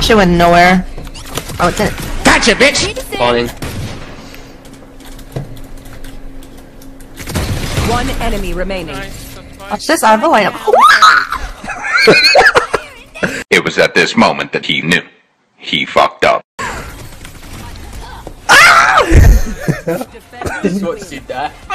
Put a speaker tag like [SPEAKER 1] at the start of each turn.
[SPEAKER 1] shit went nowhere. Oh, it didn't.
[SPEAKER 2] Gotcha, bitch! Falling.
[SPEAKER 3] One enemy remaining.
[SPEAKER 1] Watch this, I have a lineup.
[SPEAKER 4] It was at this moment that he knew. He fucked up.
[SPEAKER 2] This is what she died.